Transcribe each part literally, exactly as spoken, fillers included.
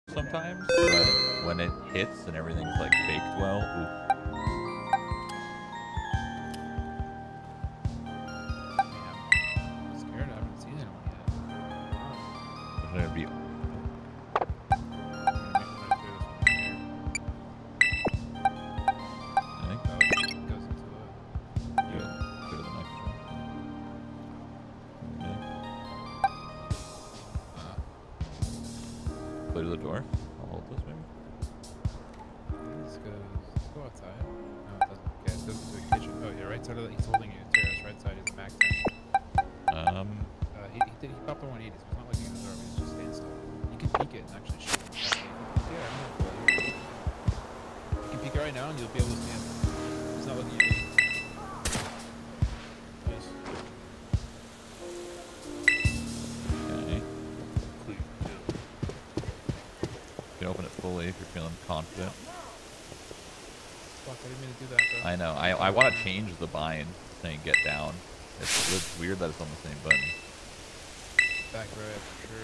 sometimes, but when it hits and everything's like baked well, ooh. I'm scared. I haven't seen anyone yet. It's gonna be. I think that goes into it. Yeah, go to the next one. Yeah. Play to the door. I'll hold this maybe. This goes. Let's go outside. No, it doesn't. Okay, it goes into the kitchen. Oh, yeah, right side of the. He's holding you. Terrace, right side is the max ten. Um. Uh, he, he, did, he popped the one eighty, so it's not like he's observing. He's just staying still. You can peek it and actually shoot him. Yeah, I'm gonna play. You can peek it right now and you'll be able to see him. He's not looking at you. Nice. Okay. You can open it fully if you're feeling confident. Fuck, I didn't mean to do that, bro. I know. I I want to change the bind saying get down. It's, it's weird that it's on the same button. Back right, for sure.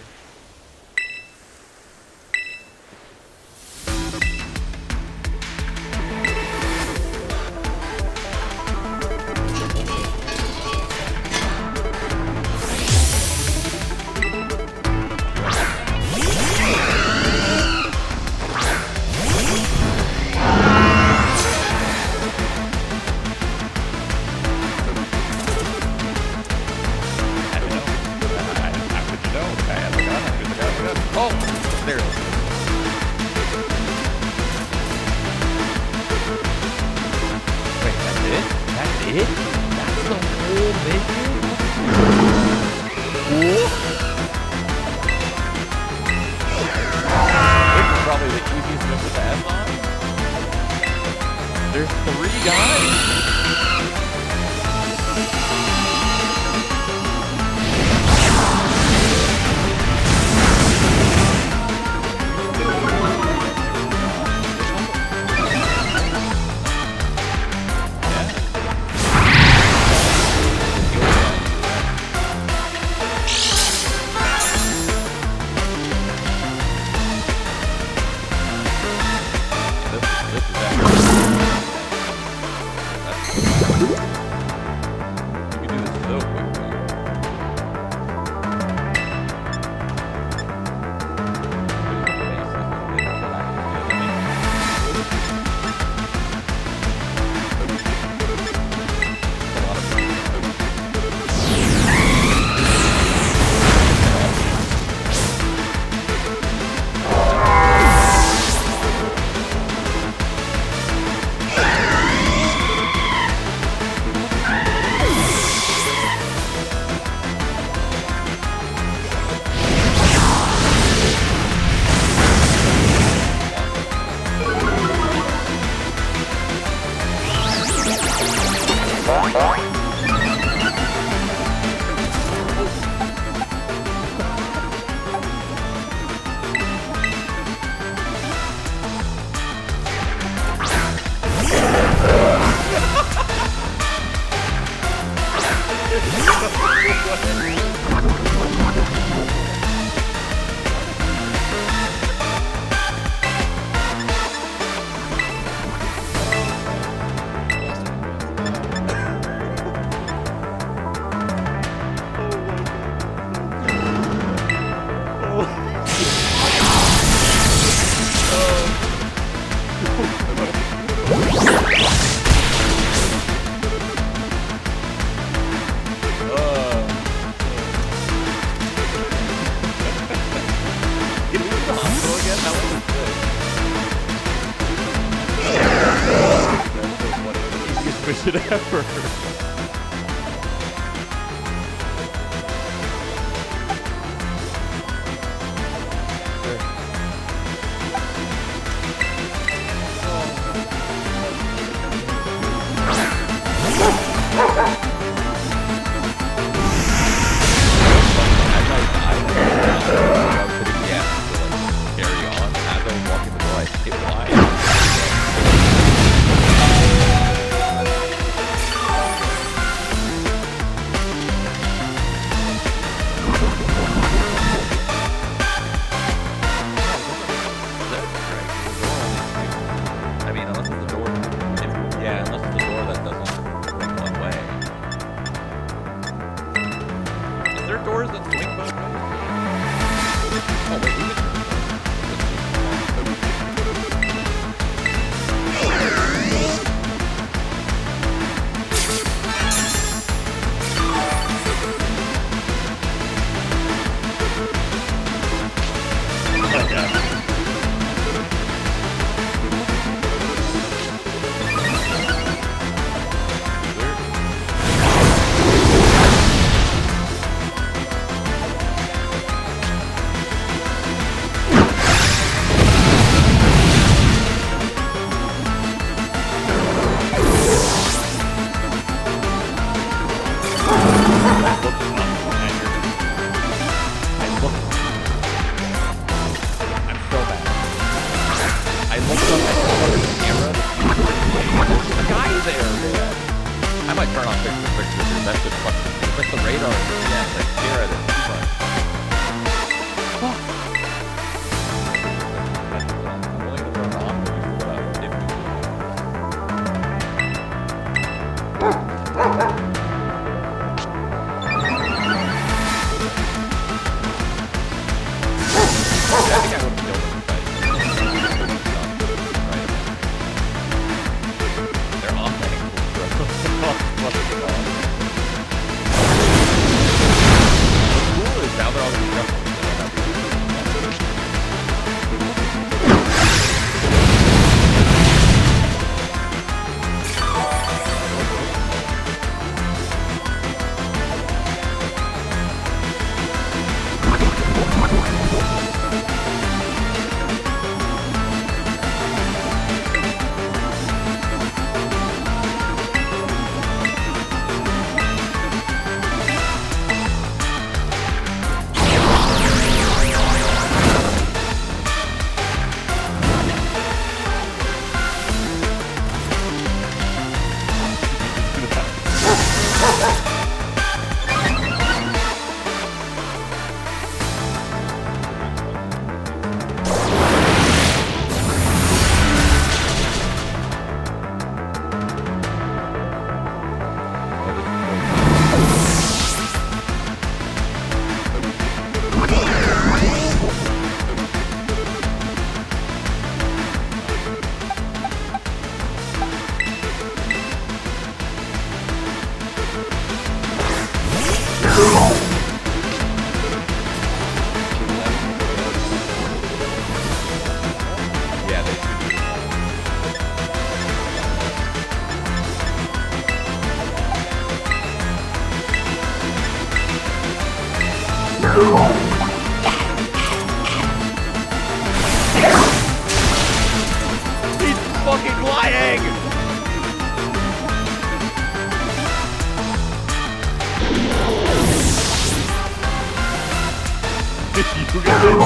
Oh, there it is. Wait, that's it? That's it? That's the whole mission? Whoa. This is probably the easiest mission to have on. There's three guys? Mission ever. What's up? The camera. There's a guy there, man. I might turn off picture picture because that should fucking. But the radar, yeah, it's like stare at it too much. Fuck. I'm willing to turn off if you put up. If I think I would have killed him if I they're off angles, bro. What's cool is now they're all gonna be jumping. He's fucking lying! You got it.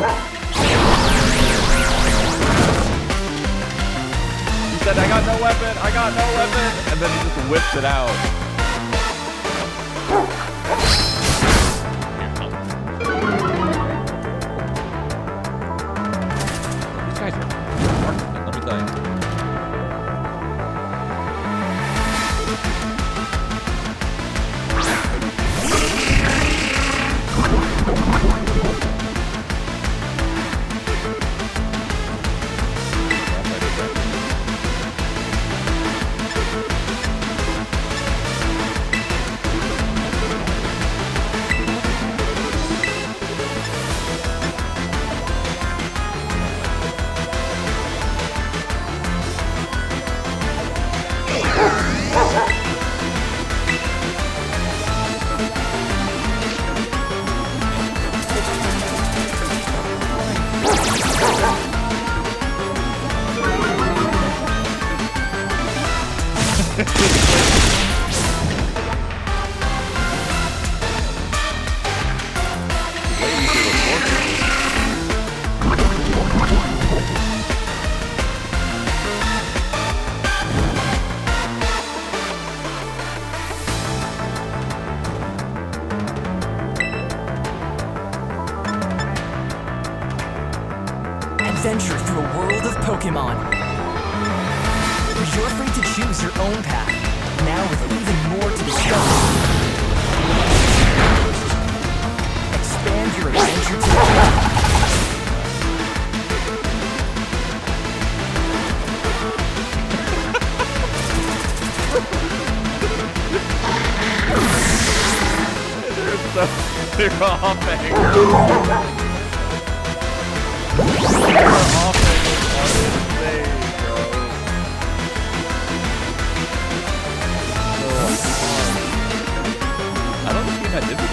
He said, I got no weapon, I got no weapon, and then he just whips it out. These guys are marksmen, let me tell you. Adventure through a world of Pokemon. You're free to choose your own path, now with even more to discover. Expand your adventure to the They're so, they're off angle. They're off angle on insane, bro. So hard. I don't think that did it.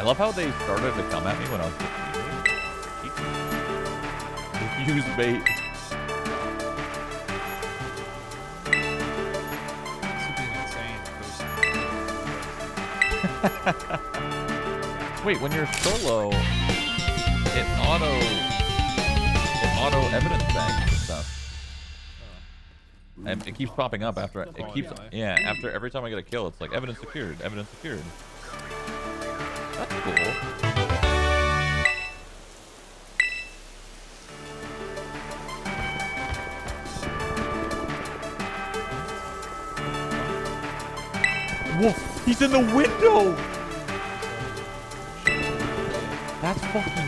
love how they started to come at me when I was just use bait. This would be insane. Wait, when you're solo, it auto it auto evidence bags and stuff. And it keeps popping up after I, it keeps yeah after every time I get a kill, it's like evidence secured, evidence secured. That's cool. Whoa, he's in the window. That's fucking.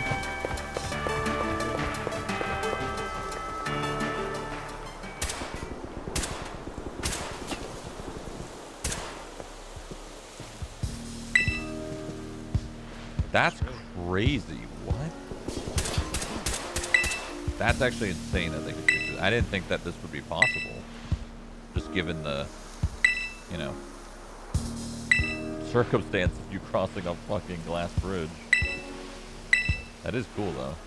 That's crazy. What? That's actually insane that they could do this. I didn't think that this would be possible. Just given the, you know, circumstance of you crossing a fucking glass bridge. That is cool though.